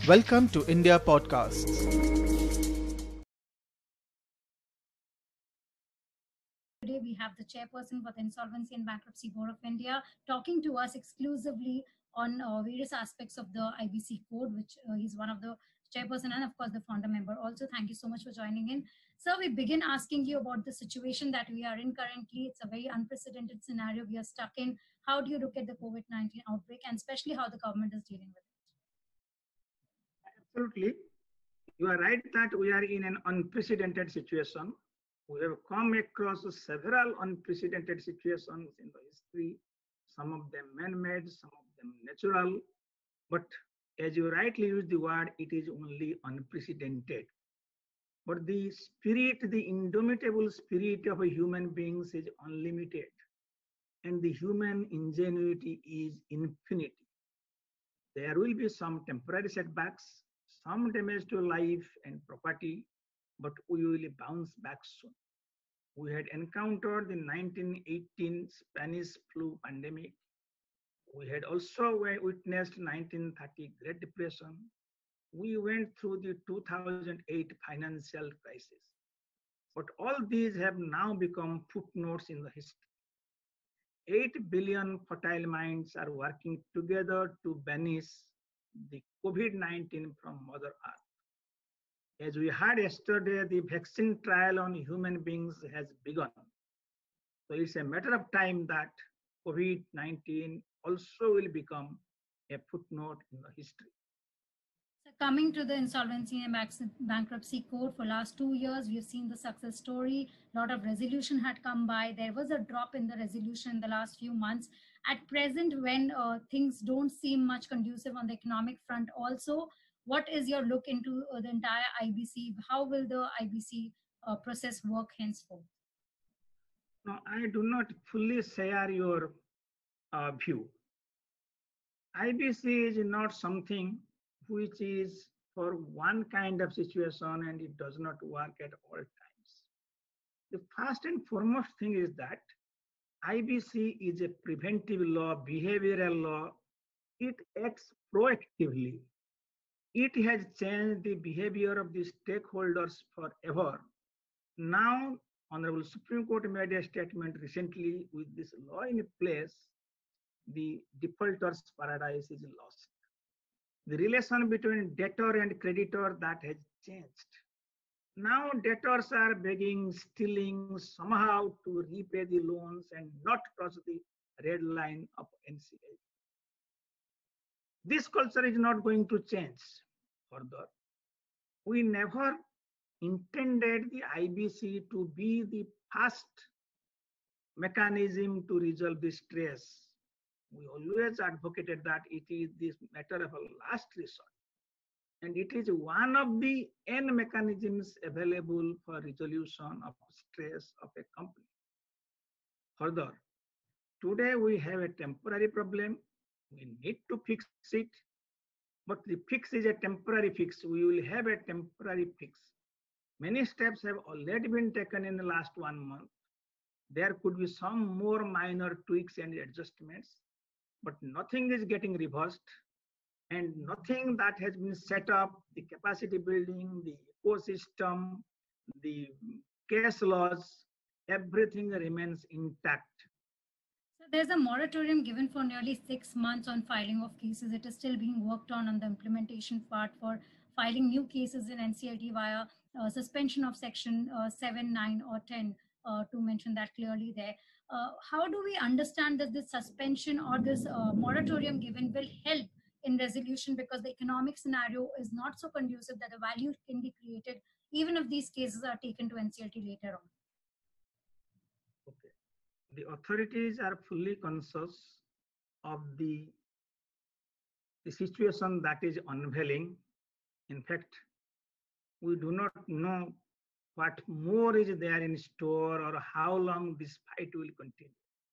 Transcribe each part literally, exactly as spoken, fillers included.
Welcome to India Podcasts. Today we have the chairperson for the Insolvency and Bankruptcy Board of India talking to us exclusively on uh, various aspects of the I B C code, which uh, he's one of the chairperson and of course the founder member. Also, thank you so much for joining in. Sir, we begin asking you about the situation that we are in currently. It's a very unprecedented scenario we are stuck in. How do you look at the COVID nineteen outbreak and especially how the government is dealing with it? Absolutely. You are right that we are in an unprecedented situation. We have come across several unprecedented situations in the history, some of them man-made, some of them natural. But as you rightly use the word, it is only unprecedented. But the spirit, the indomitable spirit of a human beings is unlimited. And the human ingenuity is infinity. There will be some temporary setbacks, some damage to life and property, but we will bounce back soon. We had encountered the nineteen eighteen Spanish flu pandemic. We had also witnessed nineteen thirty Great Depression. We went through the two thousand eight financial crisis. But all these have now become footnotes in the history. eight billion fertile minds are working together to banish the COVID nineteen from Mother Earth. As we heard yesterday, the vaccine trial on human beings has begun. So it's a matter of time that COVID nineteen also will become a footnote in the history. So coming to the Insolvency and Bankruptcy Code, for last two years, we've seen the success story. A lot of resolution had come by. There was a drop in the resolution in the last few months. At present, when uh, things don't seem much conducive on the economic front also, what is your look into uh, the entire I B C? How will the I B C uh, process work henceforth? No, I do not fully share your uh, view. I B C is not something which is for one kind of situation and it does not work at all times. The first and foremost thing is that I B C is a preventive law, behavioral law. It acts proactively. It has changed the behavior of the stakeholders forever. Now, Honorable Supreme Court made a statement recently with this law in place, the defaulter's paradise is lost. The relation between debtor and creditor, that has changed. Now debtors are begging, stealing somehow to repay the loans and not cross the red line of N C L T. This culture is not going to change further. We never intended the I B C to be the first mechanism to resolve the stress. We always advocated that it is this matter of a last resort. And it is one of the N mechanisms available for resolution of stress of a company. Further, today we have a temporary problem. We need to fix it. But the fix is a temporary fix. We will have a temporary fix. Many steps have already been taken in the last one month. There could be some more minor tweaks and adjustments, but nothing is getting reversed. And nothing that has been set up, the capacity building, the ecosystem, the case laws, everything remains intact. So there's a moratorium given for nearly six months on filing of cases. It is still being worked on on the implementation part for filing new cases in N C L T via uh, suspension of section uh, seven, nine or ten, uh, to mention that clearly there. Uh, how do we understand that this suspension or this uh, moratorium given will help in resolution, because the economic scenario is not so conducive that the value can be created even if these cases are taken to N C L T later on? Okay. The authorities are fully conscious of the, the situation that is unveiling. In fact, we do not know what more is there in store or how long this fight will continue.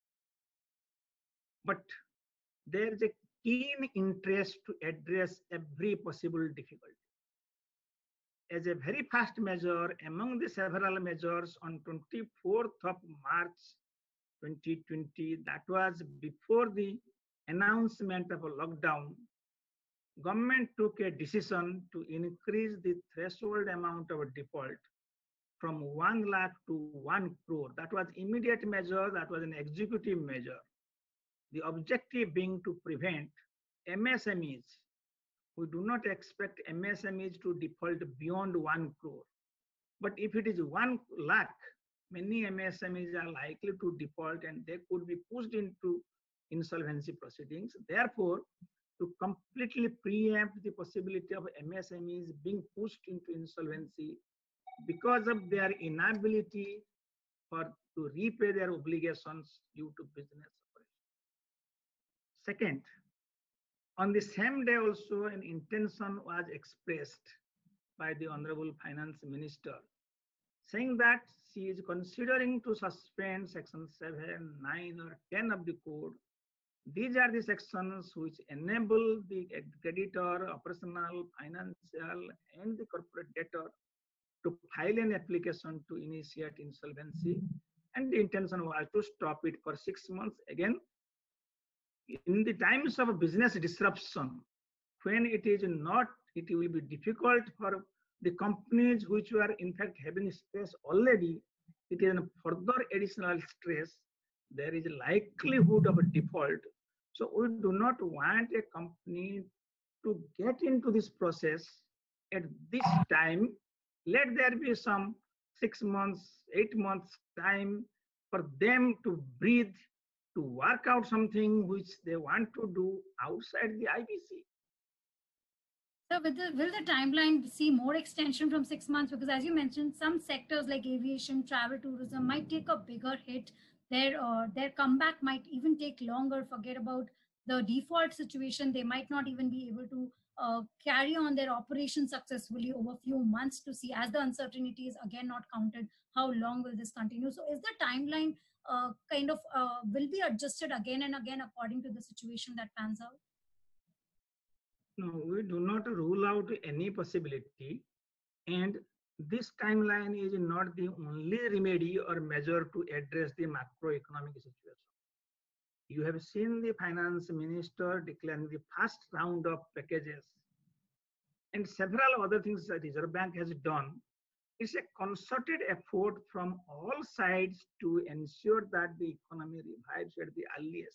But there is a keen interest to address every possible difficulty. As a very fast measure, among the several measures on twenty-fourth of March twenty twenty, that was before the announcement of a lockdown, government took a decision to increase the threshold amount of default from one lakh to one crore. That was immediate measure, that was an executive measure. The objective being to prevent M S M Es. We do not expect M S M Es to default beyond one crore. But if it is one lakh, many M S M Es are likely to default and they could be pushed into insolvency proceedings. Therefore, to completely preempt the possibility of M S M Es being pushed into insolvency because of their inability for to repay their obligations due to business operations. Second, on the same day also an intention was expressed by the Honorable Finance Minister saying that she is considering to suspend section seven, nine or ten of the code. These are the sections which enable the creditor, operational, financial and the corporate debtor to file an application to initiate insolvency, and the intention was to stop it for six months. Again, in the times of business disruption, when it is not, it will be difficult for the companies which were in fact having stress already, it is a further additional stress, there is a likelihood of a default. So we do not want a company to get into this process at this time. Let there be some six months, eight months time for them to breathe, to work out something which they want to do outside the I B C. So with the, will the timeline see more extension from six months? Because as you mentioned, some sectors like aviation, travel, tourism might take a bigger hit. Their, uh, their comeback might even take longer. Forget about the default situation. They might not even be able to uh, carry on their operation successfully over a few months to see, as the uncertainty is again not counted, how long will this continue? So is the timeline uh, kind of uh, will be adjusted again and again according to the situation that pans out? No, we do not rule out any possibility, and this timeline is not the only remedy or measure to address the macroeconomic situation. You have seen the finance minister declaring the first round of packages and several other things that Reserve Bank has done. It's a concerted effort from all sides to ensure that the economy revives at the earliest.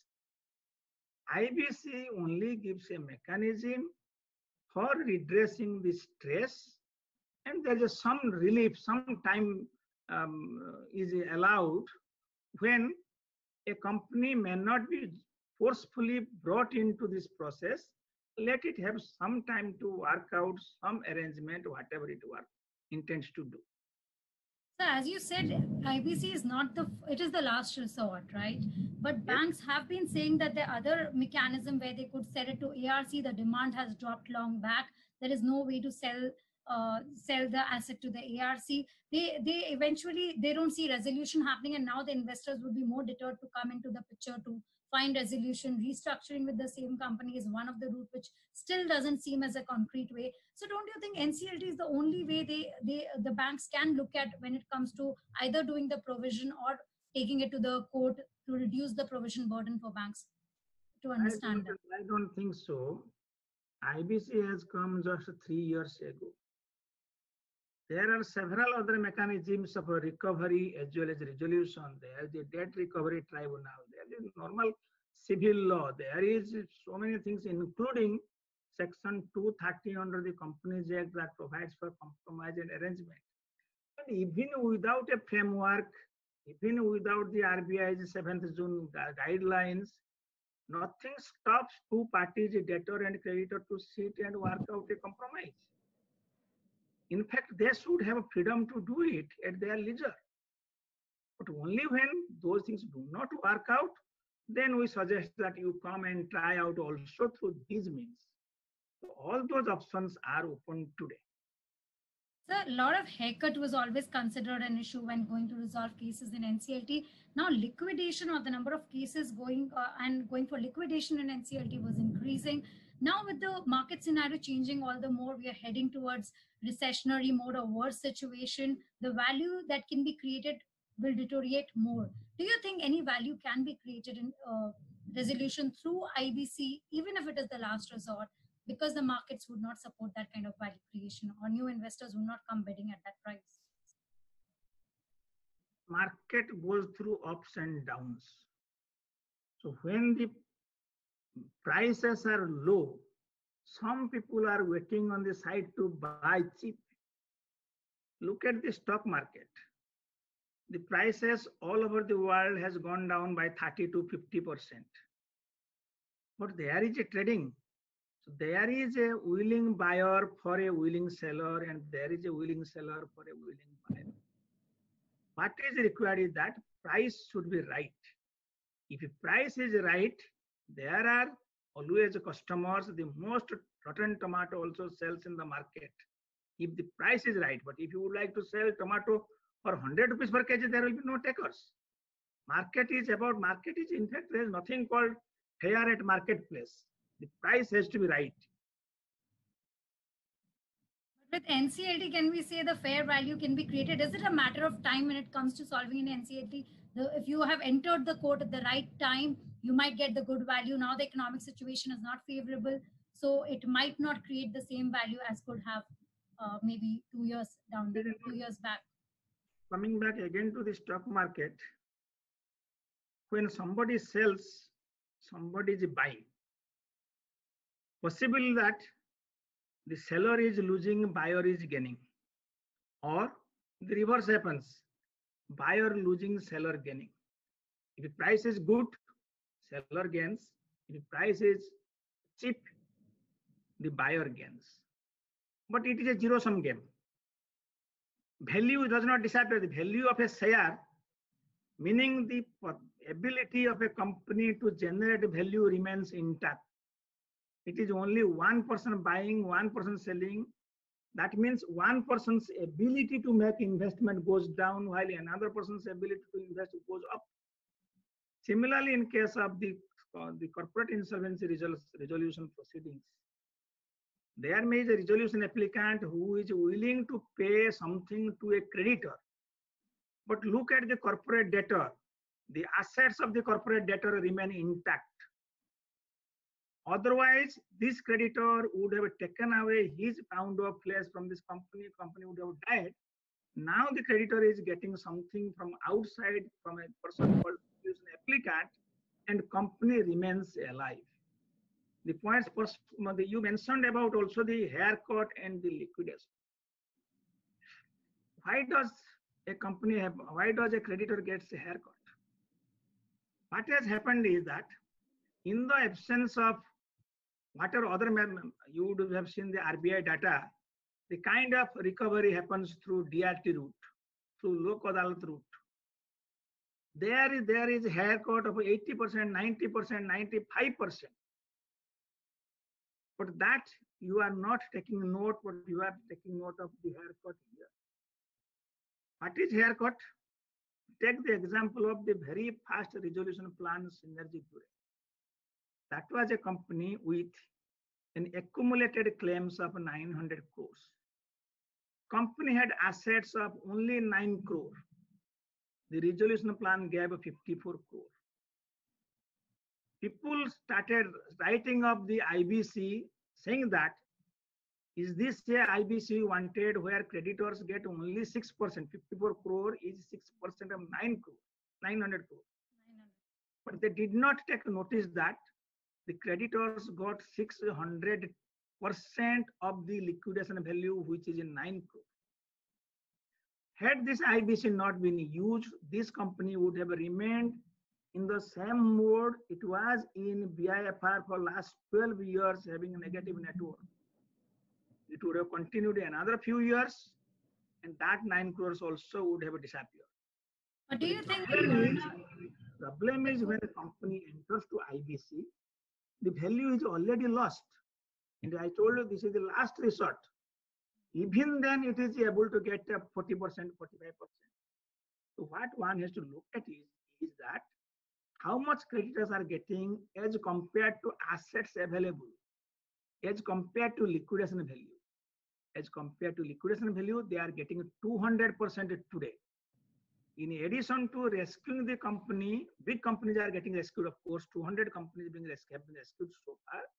I B C only gives a mechanism for redressing the stress, and there is some relief, some time um, is allowed when a company may not be forcefully brought into this process. Let it have some time to work out some arrangement, whatever it work, intends to do. So as you said, I B C is not the, it is the last resort, right? But banks have been saying that the other mechanism where they could sell it to A R C, the demand has dropped long back. There is no way to sell uh, sell the asset to the A R C. They, they eventually, they don't see resolution happening, and now the investors would be more deterred to come into the picture to find resolution. Restructuring with the same company is one of the route, which still doesn't seem as a concrete way. So don't you think N C L T is the only way they, they the banks can look at when it comes to either doing the provision or taking it to the court to reduce the provision burden for banks? To understand I that. I don't think so. I B C has come just three years ago. There are several other mechanisms of recovery as well as resolution. There is the debt recovery tribunal. There is normal civil law. There is so many things, including Section two thirty under the Companies Act that provides for compromise and arrangement. And even without a framework, even without the R B I's seventh June guidelines, nothing stops two parties, debtor and creditor, to sit and work out a compromise. In fact, they should have freedom to do it at their leisure. But only when those things do not work out, then we suggest that you come and try out also through these means. So all those options are open today. So a lot of haircut was always considered an issue when going to resolve cases in N C L T. Now liquidation, or the number of cases going uh, and going for liquidation in N C L T was increasing. Now with the market scenario changing all the more, we are heading towards recessionary mode or worse situation. The value that can be created will deteriorate more. Do you think any value can be created in uh, resolution through I B C, even if it is the last resort? because the markets would not support that kind of value creation, or new investors would not come bidding at that price? Market goes through ups and downs. So when the prices are low, some people are waiting on the side to buy cheap. Look at the stock market. The prices all over the world has gone down by thirty to fifty percent. But there is a trading. So there is a willing buyer for a willing seller, and there is a willing seller for a willing buyer. What is required is that price should be right. If the price is right, there are always customers. The most rotten tomato also sells in the market if the price is right. But if you would like to sell tomato for one hundred rupees per kg, there will be no takers. Market is about market is, in fact, there is nothing called fair at marketplace. The price has to be right. With N C L T, can we say the fair value can be created? Is it a matter of time when it comes to solving an N C L T? The, if you have entered the court at the right time, you might get the good value. Now the economic situation is not favorable, so it might not create the same value as could have uh, maybe two years down the two years back. Coming back again to the stock market, when somebody sells, somebody is buying. Possible that the seller is losing, buyer is gaining, or the reverse happens, buyer losing, seller gaining. If the price is good, seller gains. If the price is cheap, the buyer gains. But it is a zero-sum game. Value does not disappear. The value of a share, meaning the ability of a company to generate value, remains intact. It is only one person buying, one person selling. That means one person's ability to make investment goes down while another person's ability to invest goes up. Similarly, in case of the, uh, the corporate insolvency resolution proceedings, there may be a resolution applicant who is willing to pay something to a creditor. But look at the corporate debtor. The assets of the corporate debtor remain intact. Otherwise, this creditor would have taken away his pound of flesh from this company, company would have died. Now the creditor is getting something from outside, from a person called applicant, and company remains alive. The points you mentioned about also the haircut and the liquidation. Why does a company have, why does a creditor gets a haircut? What has happened is that in the absence of whatever other, you would have seen the R B I data, the kind of recovery happens through D R T route, through Lok Adalat route. There is, there is a haircut of eighty percent, ninety percent, ninety-five percent. But that you are not taking note, but you are taking note of the haircut here. What is haircut? Take the example of the very fast resolution plan Synergy today. That was a company with an accumulated claims of nine hundred crores. Company had assets of only nine crore. The resolution plan gave fifty-four crore. People started writing up the I B C saying that, is this a I B C wanted where creditors get only six percent, fifty-four crore is six percent of nine crore, nine hundred crore. But they did not take notice that the creditors got six hundred percent of the liquidation value, which is in nine crore. Had this I B C not been used, this company would have remained in the same mode it was in B I F R for last twelve years, having a negative net worth. It would have continued another few years, and that nine crores also would have disappeared. But do you think the problem is when a company enters to I B C, the value is already lost. And I told you this is the last resort. Even then it is able to get a forty percent, forty-five percent. So what one has to look at is, is that how much creditors are getting as compared to assets available, as compared to liquidation value. As compared to liquidation value, they are getting two hundred percent today. In addition to rescuing the company, big companies are getting rescued, of course, two hundred companies being rescued, rescued so far.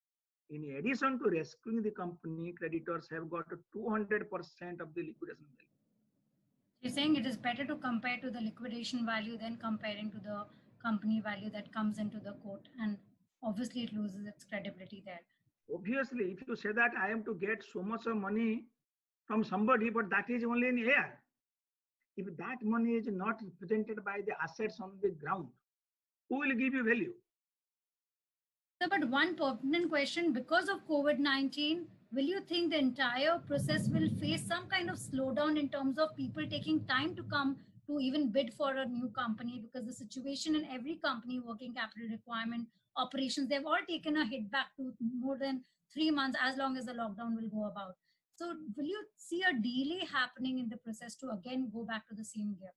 In addition to rescuing the company, creditors have got two hundred percent of the liquidation value. You're saying it is better to compare to the liquidation value than comparing to the company value that comes into the court, and obviously it loses its credibility there. Obviously, if you say that I am to get so much of money from somebody, but that is only in air. If that money is not represented by the assets on the ground, who will give you value? So, but one pertinent question, because of COVID nineteen, will you think the entire process will face some kind of slowdown in terms of people taking time to come to even bid for a new company? Because the situation in every company, working capital requirement, operations, they've all taken a hit back to more than three months as long as the lockdown will go about. So will you see a delay happening in the process to again go back to the same gear?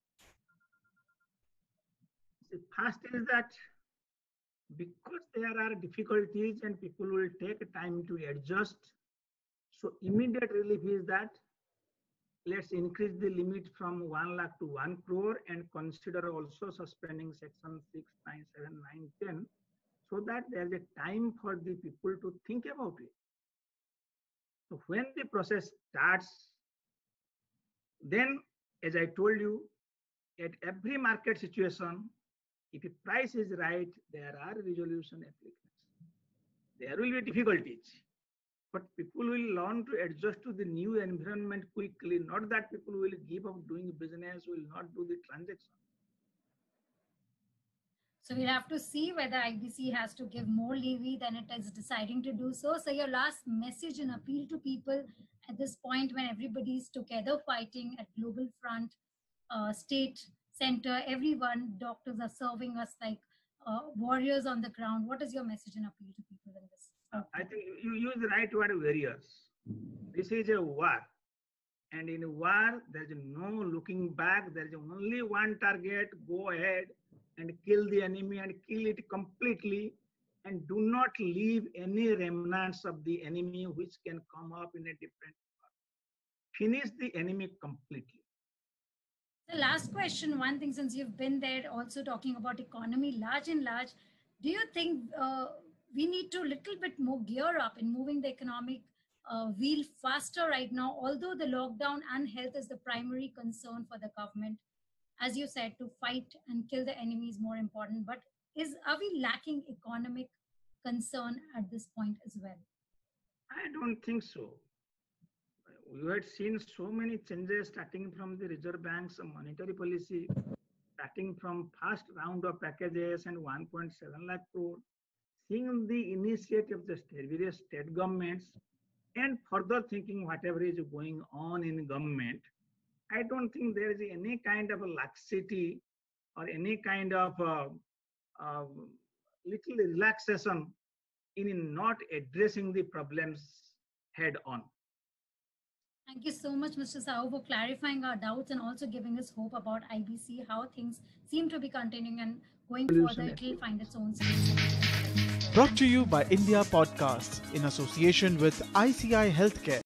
The first is that because there are difficulties and people will take time to adjust, so immediate relief is that let's increase the limit from one lakh to one crore and consider also suspending section six, nine, seven, nine, ten, so that there's a time for the people to think about it. So when the process starts, then as I told you, at every market situation, if the price is right, there are resolution applications. There will be difficulties, but people will learn to adjust to the new environment quickly. Not that people will give up doing business, will not do the transaction. So we'll have to see whether I B C has to give more levy than it is deciding to do so. So your last message and appeal to people at this point when everybody is together fighting at global front, uh, state, center, everyone, doctors are serving us like uh, warriors on the ground. What is your message and appeal to people in this? Uh, I think you use the right word, warriors. This is a war. And in war, there is no looking back. There is only one target. Go ahead and kill the enemy and kill it completely. And do not leave any remnants of the enemy which can come up in a different war. Finish the enemy completely. The last question, one thing, since you've been there also talking about economy large and large, do you think uh, we need to little bit more gear up in moving the economic uh, wheel faster right now, although the lockdown and health is the primary concern for the government? As you said, to fight and kill the enemy is more important, but is are we lacking economic concern at this point as well? I don't think so. We had seen so many changes starting from the Reserve Bank's monetary policy, starting from first round of packages and one point seven lakh crore, seeing the initiative of the various state governments, and further thinking whatever is going on in government. I don't think there is any kind of a laxity or any kind of uh, uh, little relaxation in not addressing the problems head on. Thank you so much, Mister Sahu, for clarifying our doubts and also giving us hope about I B C, how things seem to be continuing and going further, it will find its own space. Brought to you by India Podcasts in association with I C I Healthcare.